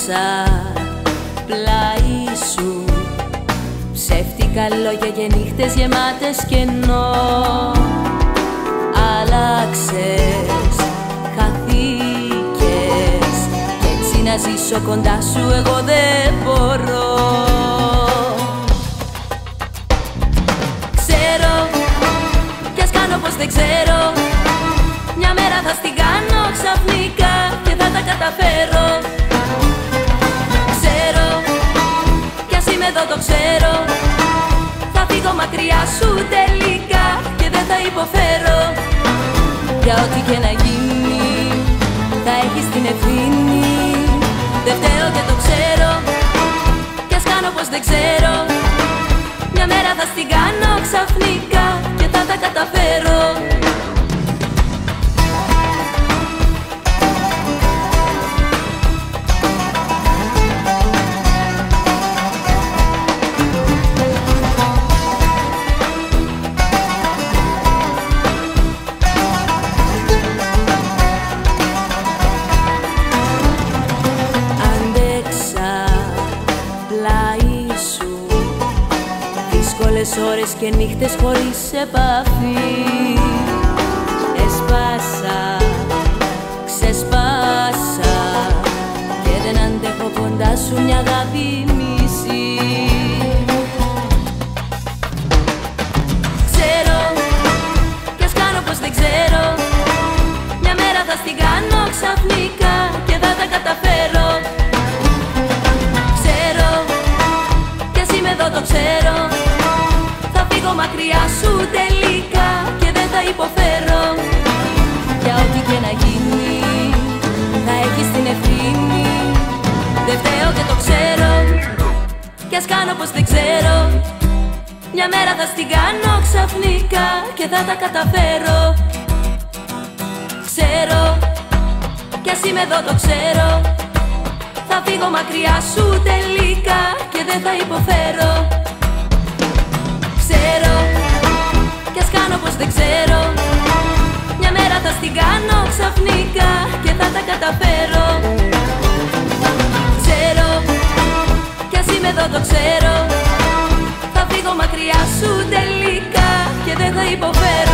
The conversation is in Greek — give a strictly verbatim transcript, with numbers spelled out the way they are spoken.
Άντεξα πλάι σου, ψεύτικα λόγια και νύχτες γεμάτες κενό. Άλλαξες, χαθήκες, κι έτσι να ζήσω κοντά σου εγώ δεν μπορώ. Ξέρω, κι ας κάνω πως δεν ξέρω, μια μέρα θα στην κάνω ξαφνικά και θα τα καταφέρω. Ξέρω, κι ας είμαι εδώ το ξέρω, θα φύγω μακριά σου τελικά και δεν θα υποφέρω. Για ό,τι και να γίνει θα έχεις την ευθύνη, δεν φταίω και το ξέρω, κι ας κάνω πως δεν ξέρω, μια μέρα θα στην κάνω ξαφνικά και θα τα καταφέρω. Δύσκολες ώρες και νύχτες χωρίς επαφή, έσπασα, ξεσπάσα και δεν αντέχω κοντά σου μια αγάπη μισή. Ξέρω, κι ας κάνω πως δεν ξέρω, μια μέρα θα στην κάνω ξαφνικά και θα τα καταφέρω. Ξέρω, κι ας είμαι εδώ το ξέρω, μακριά σου τελικά και δεν θα υποφέρω. Για ό,τι και να γίνει θα έχεις την ευθύνη, δεν φταίω και το ξέρω, κι ας κάνω πως δεν ξέρω, μια μέρα θα στην κάνω ξαφνικά και θα τα καταφέρω. Ξέρω, κι ας είμαι εδώ το ξέρω, θα φύγω μακριά σου τελικά και δεν θα υποφέρω. Ξέρω, κι ας κάνω πως δεν ξέρω, μια μέρα θα στην κάνω ξαφνικά και θα τα καταφέρω. Ξέρω, κι ας είμαι εδώ το ξέρω, θα φύγω μακριά σου τελικά και δεν θα υποφέρω.